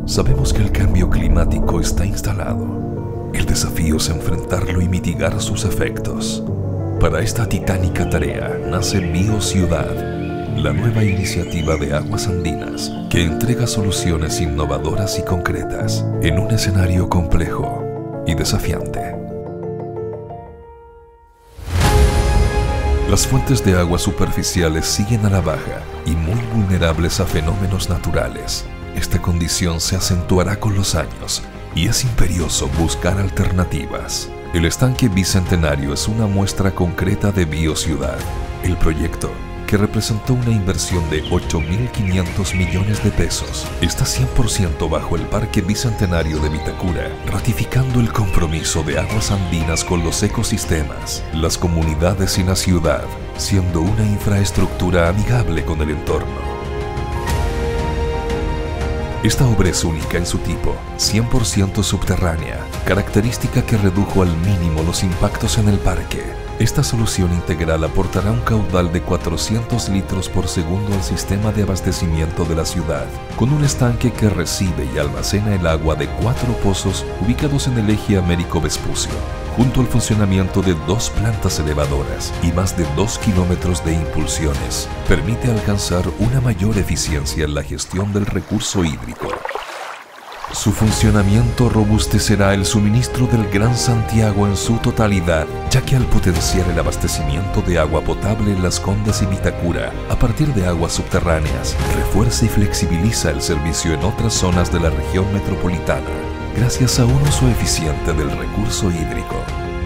Sabemos que el cambio climático está instalado. El desafío es enfrentarlo y mitigar sus efectos. Para esta titánica tarea nace BioCiudad, la nueva iniciativa de Aguas Andinas que entrega soluciones innovadoras y concretas en un escenario complejo y desafiante. Las fuentes de agua superficiales siguen a la baja y muy vulnerables a fenómenos naturales. Esta condición se acentuará con los años y es imperioso buscar alternativas. El estanque Bicentenario es una muestra concreta de BioCiudad, el proyecto, que representó una inversión de 8.500 millones de pesos, está 100% bajo el Parque Bicentenario de Vitacura, ratificando el compromiso de Aguas Andinas con los ecosistemas, las comunidades y la ciudad, siendo una infraestructura amigable con el entorno. Esta obra es única en su tipo, 100% subterránea, característica que redujo al mínimo los impactos en el parque. Esta solución integral aportará un caudal de 400 litros por segundo al sistema de abastecimiento de la ciudad, con un estanque que recibe y almacena el agua de 4 pozos ubicados en el eje Américo Vespucio, junto al funcionamiento de 2 plantas elevadoras y más de 2 kilómetros de impulsiones. Permite alcanzar una mayor eficiencia en la gestión del recurso hídrico. Su funcionamiento robustecerá el suministro del Gran Santiago en su totalidad, ya que al potenciar el abastecimiento de agua potable en Las Condes y Vitacura a partir de aguas subterráneas, refuerza y flexibiliza el servicio en otras zonas de la región metropolitana, gracias a un uso eficiente del recurso hídrico.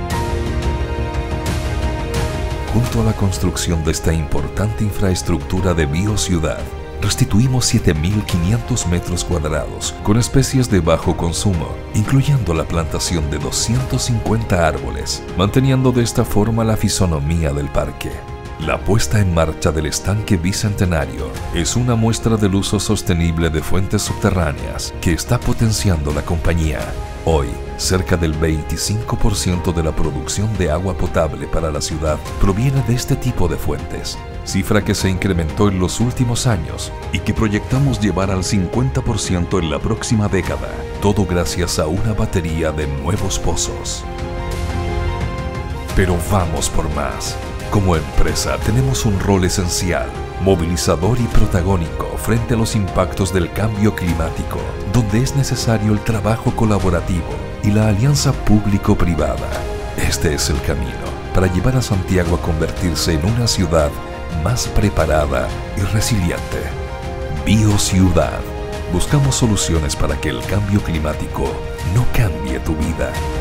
Junto a la construcción de esta importante infraestructura de BioCiudad, restituimos 7.500 metros cuadrados con especies de bajo consumo, incluyendo la plantación de 250 árboles, manteniendo de esta forma la fisonomía del parque. La puesta en marcha del estanque Bicentenario es una muestra del uso sostenible de fuentes subterráneas que está potenciando la compañía. Hoy, cerca del 25% de la producción de agua potable para la ciudad proviene de este tipo de fuentes, cifra que se incrementó en los últimos años y que proyectamos llevar al 50% en la próxima década, todo gracias a una batería de nuevos pozos. Pero vamos por más. Como empresa tenemos un rol esencial, movilizador y protagónico frente a los impactos del cambio climático, donde es necesario el trabajo colaborativo y la alianza público-privada. Este es el camino para llevar a Santiago a convertirse en una ciudad más preparada y resiliente. BioCiudad. Buscamos soluciones para que el cambio climático no cambie tu vida.